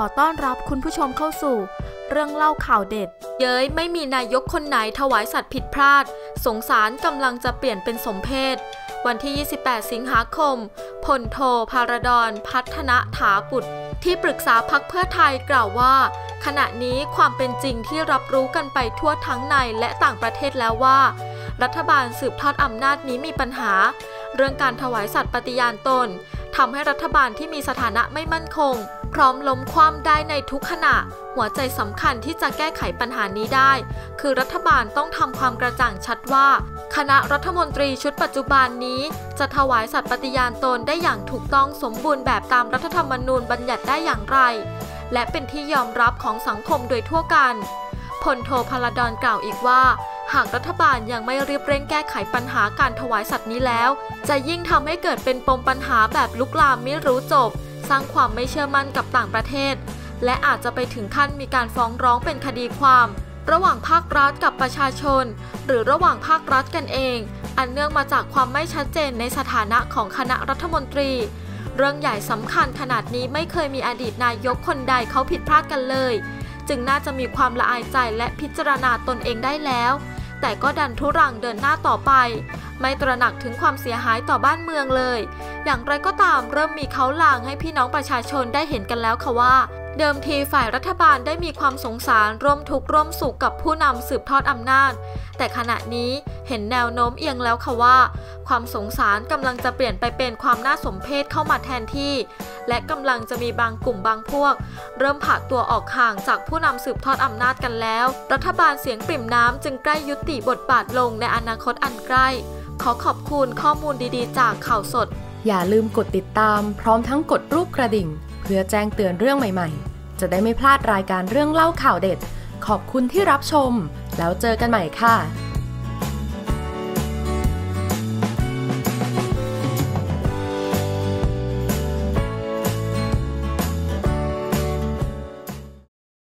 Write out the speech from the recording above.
อต้อนรับคุณผู้ชมเข้าสู่เรื่องเล่าข่าวเด็ดเย้ยไม่มีนายกคนไหนถวายสัตว์ผิดพลาดสงสารกำลังจะเปลี่ยนเป็นสมเพศวันที่ 28 สิงหาคมพลโทภารดรพัฒนถาปุตรที่ปรึกษาพรรคเพื่อไทยกล่าวว่าขณะนี้ความเป็นจริงที่รับรู้กันไปทั่วทั้งในและต่างประเทศแล้วว่ารัฐบาลสืบทอดอำนาจนี้มีปัญหาเรื่องการถวายสัตย์ปฏิญาณตนทำให้รัฐบาลที่มีสถานะไม่มั่นคงพร้อมล้มคว่ำได้ในทุกขณะหัวใจสำคัญที่จะแก้ไขปัญหานี้ได้คือรัฐบาลต้องทำความกระจ่างชัดว่าคณะรัฐมนตรีชุดปัจจุบันนี้จะถวายสัตย์ปฏิญาณตนได้อย่างถูกต้องสมบูรณ์แบบตามรัฐธรรมนูญบัญญัติได้อย่างไรและเป็นที่ยอมรับของสังคมโดยทั่วกันพลโทภารดรกล่าวอีกว่าหากรัฐบาลยังไม่รีบเร่งแก้ไขปัญหาการถวายสัตว์นี้แล้วจะยิ่งทำให้เกิดเป็นปมปัญหาแบบลุกลามไม่รู้จบสร้างความไม่เชื่อมั่นกับต่างประเทศและอาจจะไปถึงขั้นมีการฟ้องร้องเป็นคดีความระหว่างภาครัฐกับประชาชนหรือระหว่างภาครัฐกันเองอันเนื่องมาจากความไม่ชัดเจนในสถานะของคณะรัฐมนตรีเรื่องใหญ่สำคัญขนาดนี้ไม่เคยมีอดีตนายกคนใดเขาผิดพลาดกันเลยจึงน่าจะมีความละอายใจและพิจารณาตนเองได้แล้วแต่ก็ดันทุรังเดินหน้าต่อไปไม่ตระหนักถึงความเสียหายต่อบ้านเมืองเลยอย่างไรก็ตามเริ่มมีเขาลางให้พี่น้องประชาชนได้เห็นกันแล้วค่ะว่าเดิมทีฝ่ายรัฐบาลได้มีความสงสารร่วมทุกข์ร่วมสุขกับผู้นำสืบทอดอำนาจแต่ขณะนี้เห็นแนวโน้มเอียงแล้วค่ะว่าความสงสารกำลังจะเปลี่ยนไปเป็นความน่าสมเพชเข้ามาแทนที่และกำลังจะมีบางกลุ่มบางพวกเริ่มผลักตัวออกห่างจากผู้นำสืบทอดอำนาจกันแล้วรัฐบาลเสียงปริ่มน้ำจึงใกล้ยุติบทบาทลงในอนาคตอันใกล้ขอขอบคุณข้อมูลดีๆจากข่าวสดอย่าลืมกดติดตามพร้อมทั้งกดรูปกระดิ่งเพื่อแจ้งเตือนเรื่องใหม่ๆจะได้ไม่พลาดรายการเรื่องเล่าข่าวเด็ดขอบคุณที่รับชมแล้วเจอกันใหม่ค่ะ